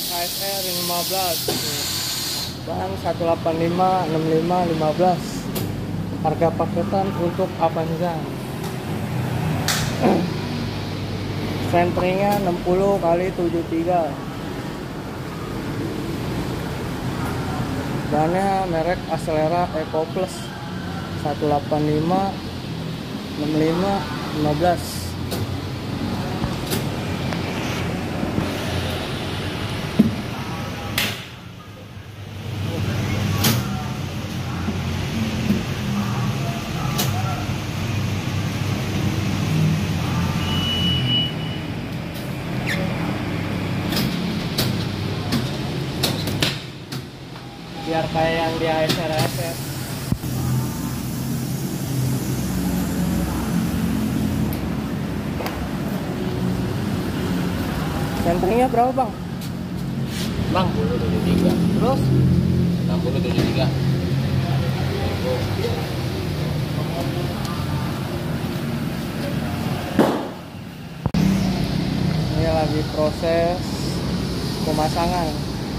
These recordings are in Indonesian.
ASR 15 bahan 185 65 15. Harga paketan untuk Avanza. Centeringnya 60 kali 73. Bahannya merek Acelera Eco Plus 185 65 15. Biar kayak yang di ASR. Centeringnya berapa bang? 60 73. Terus 60 73. ini lagi proses pemasangan,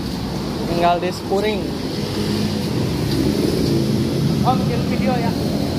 tinggal di spuring. Oh bikin video ya.